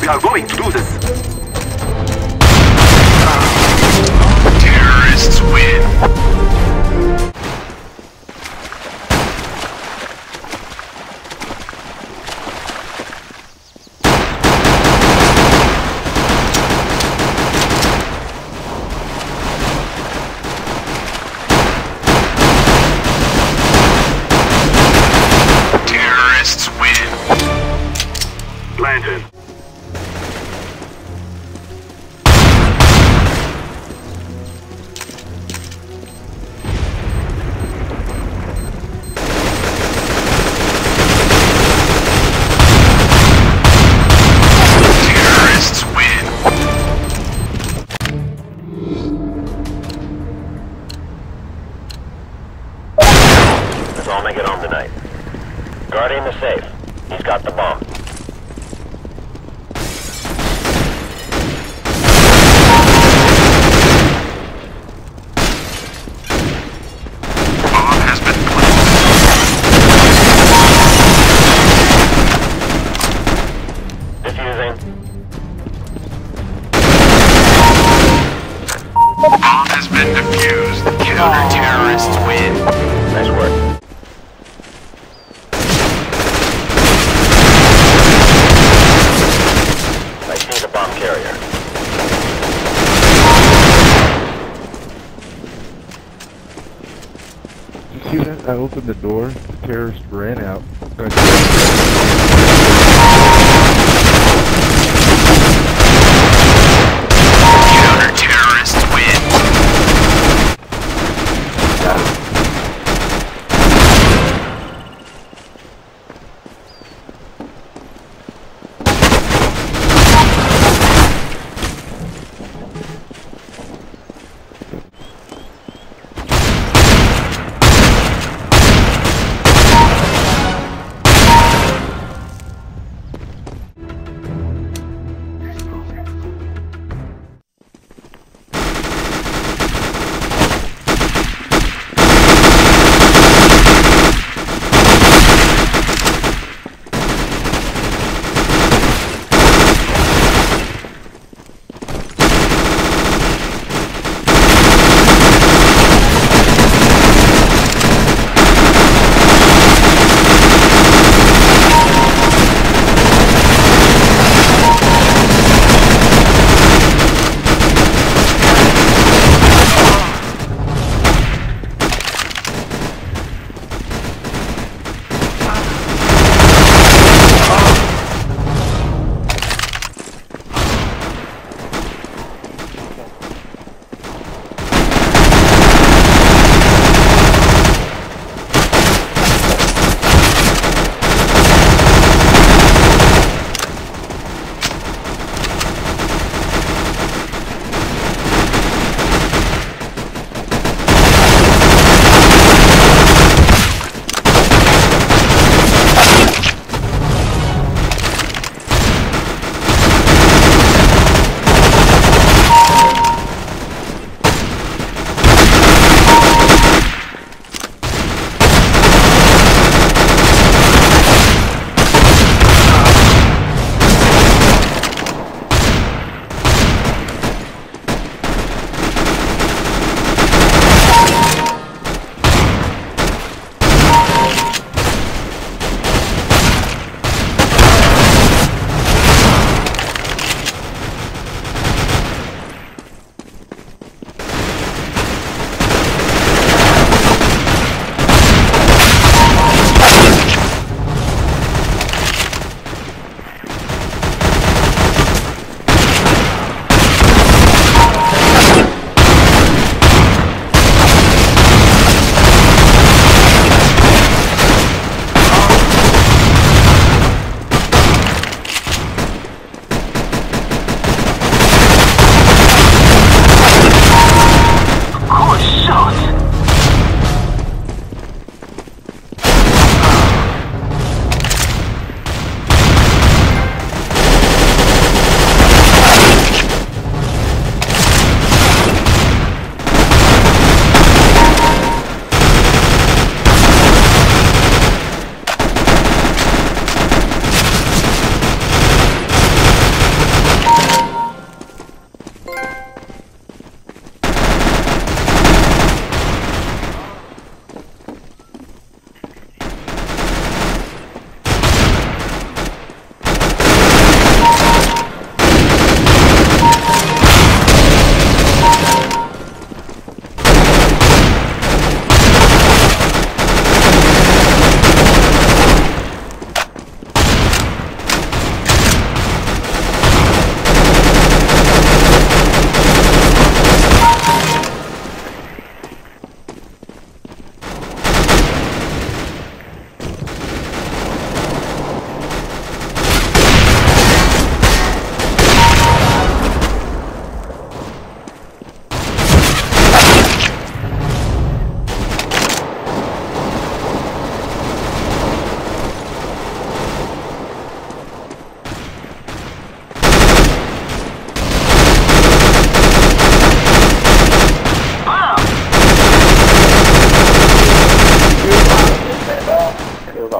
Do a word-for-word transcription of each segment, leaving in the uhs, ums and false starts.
We are going to do this. Terrorists win. Planted. Terrorists win. Let's all make it home tonight. Guardian is safe. He's got the bomb. Bomb has been defused. Counter-terrorists win. Nice work. I see the bomb carrier. Did you see that? I opened the door, the terrorist ran out. Counter-terrorists win. Got it.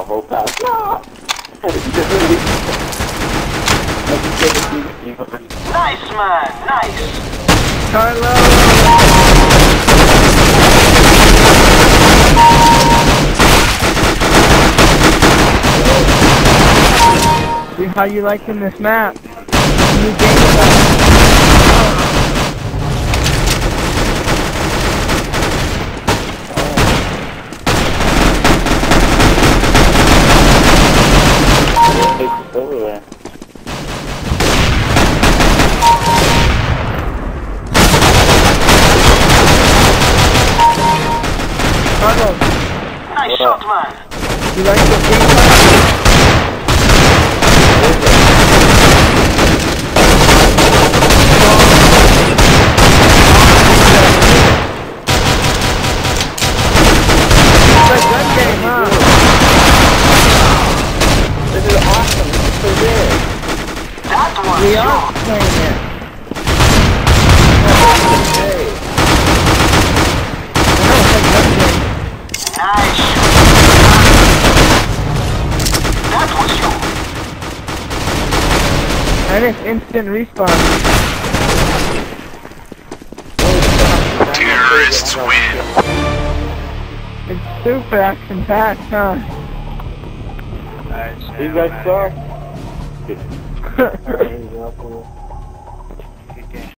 whole pass. Ah! Nice, man, nice. Carlo! See how you liking this map? New game mode. It's over there. Carlo, Nice shot, man. you like the game mode? It's a gun game, huh? This is awesome. This is so good. That was We you. are playing it. Hey. I know, it's a gun game. Nice shot. That was you. And it's instant respawn. Terrorists win. It's super action-packed, huh? You guys saw? Alright.